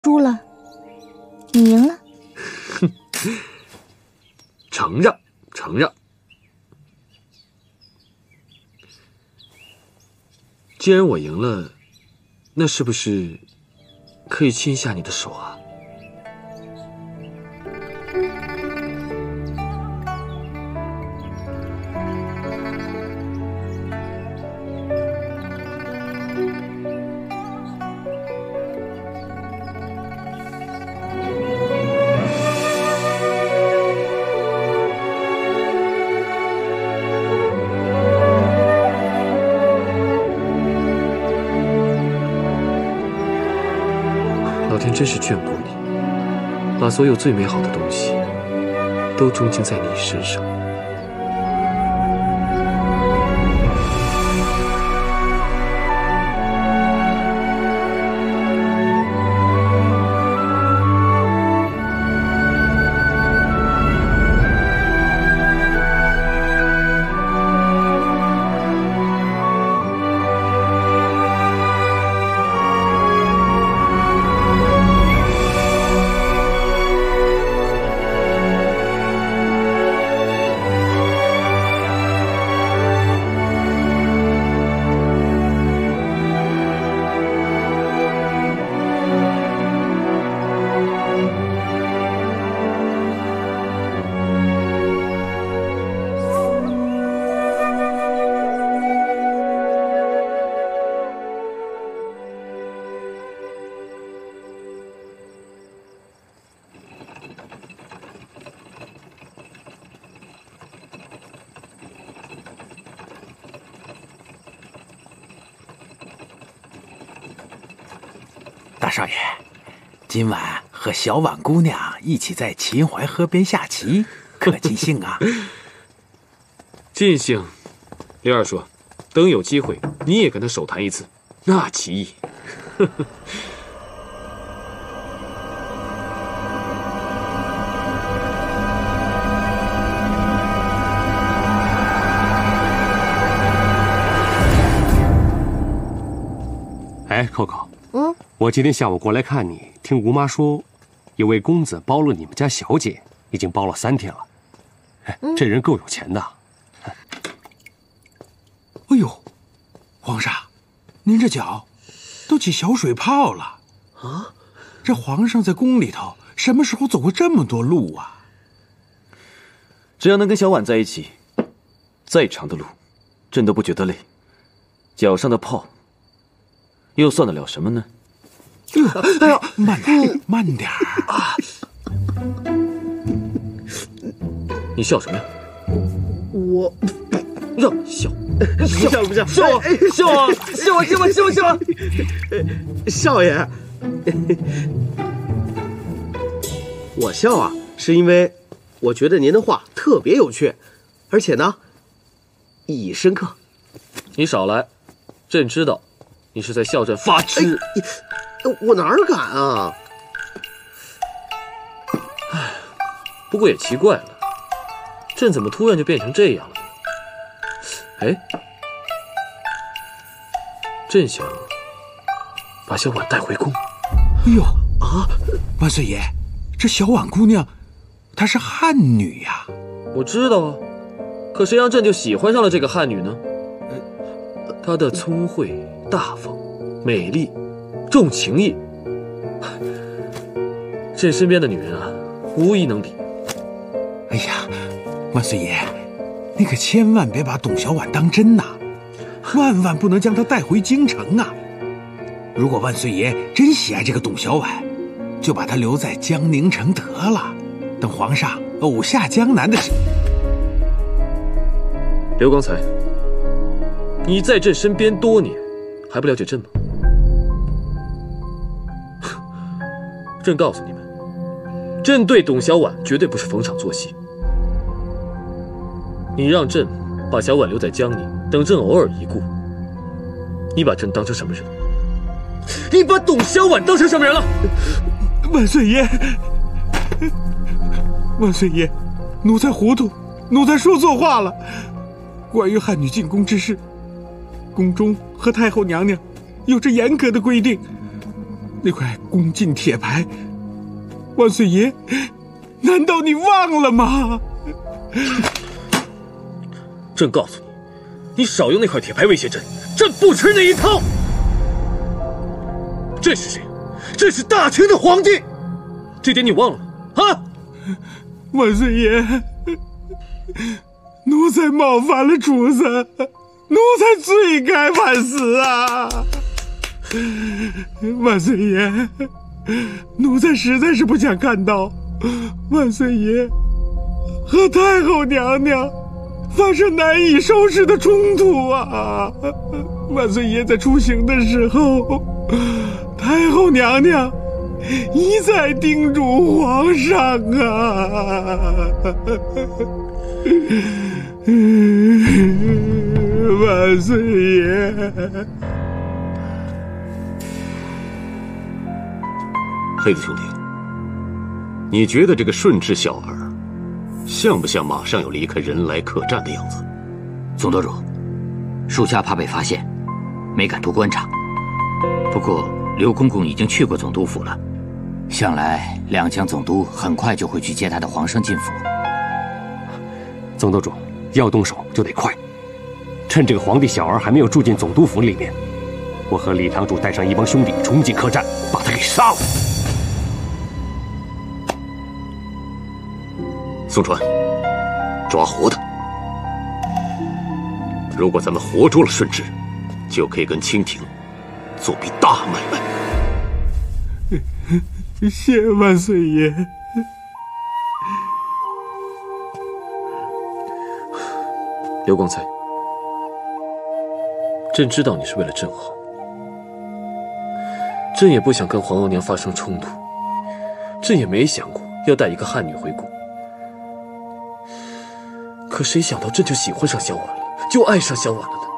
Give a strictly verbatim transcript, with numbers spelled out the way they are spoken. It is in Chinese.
输了，你赢了。 哼，承让，承让。既然我赢了，那是不是可以亲下你的手啊？老天真是眷顾你，把所有最美好的东西都钟情在你身上。 大少爷，今晚和小婉姑娘一起在秦淮河边下棋，可尽兴啊？ 尽兴。刘二说，等有机会你也跟他手谈一次，那棋艺。呵呵。 哎 ，Coco， 嗯，我今天下午过来看你，听吴妈说，有位公子包了你们家小姐，已经包了三天了。哎，嗯、这人够有钱的。 哎呦，皇上，您这脚都起小水泡了啊！这皇上在宫里头什么时候走过这么多路啊？ 只要能跟小婉在一起，再长的路，朕都不觉得累。脚上的泡。又算得了什么呢？ 哎呦，慢点，慢点啊！ 你笑什么呀？ 我让笑， 笑不笑？ 笑啊！笑啊！笑啊！笑啊！笑啊！笑啊！ 少爷，我笑啊，是因为我觉得您的话特别有趣，而且呢，意义深刻。 你少来，朕知道。你是在笑朕发痴、 哎，我哪敢啊！ 唉，不过也奇怪了，朕怎么突然就变成这样了呢？哎，朕想把小婉带回宫。 哎呦啊！万岁爷，这小婉姑娘，她是汉女呀。 我知道啊，可谁让朕就喜欢上了这个汉女呢？她的聪慧。大方、美丽、重情义，朕身边的女人啊，无一能比。 哎呀，万岁爷，你可千万别把董小婉当真呐，万万不能将她带回京城啊！如果万岁爷真喜爱这个董小婉，就把她留在江宁城得了。等皇上偶下江南的时候， 刘光才，你在朕身边多年。还不了解朕吗？朕告诉你们，朕对董小婉绝对不是逢场作戏。你让朕把小婉留在江宁，等朕偶尔一顾，你把朕当成什么人？你把董小婉当成什么人了？ 万岁爷，万岁爷，奴才糊涂，奴才说错话了。关于汉女进宫之事，宫中和太后娘娘有着严格的规定， 那块恭敬铁牌，万岁爷，难道你忘了吗？ 朕告诉你，你少用那块铁牌威胁朕，朕不吃那一套。朕是谁？朕是大清的皇帝，这点你忘了啊？ 万岁爷，奴才冒犯了主子，奴才罪该万死啊！万岁爷，奴才实在是不想看到万岁爷和太后娘娘发生难以收拾的冲突啊！万岁爷在出行的时候，太后娘娘一再叮嘱皇上啊！万岁爷， 黑子兄弟，你觉得这个顺治小儿像不像马上要离开人来客栈的样子？ 总督主，属下怕被发现，没敢多观察。不过刘公公已经去过总督府了，想来两江总督很快就会去接他的皇上进府。 总督主，要动手就得快，趁这个皇帝小儿还没有住进总督府里面，我和李堂主带上一帮兄弟冲进客栈，把他给杀了。宋川，抓活的。如果咱们活捉了顺治，就可以跟清廷做笔大买卖。谢万岁爷。 刘光彩，朕知道你是为了朕好，朕也不想跟皇额娘发生冲突，朕也没想过要带一个汉女回宫。可谁想到朕就喜欢上小婉了，就爱上小婉了呢？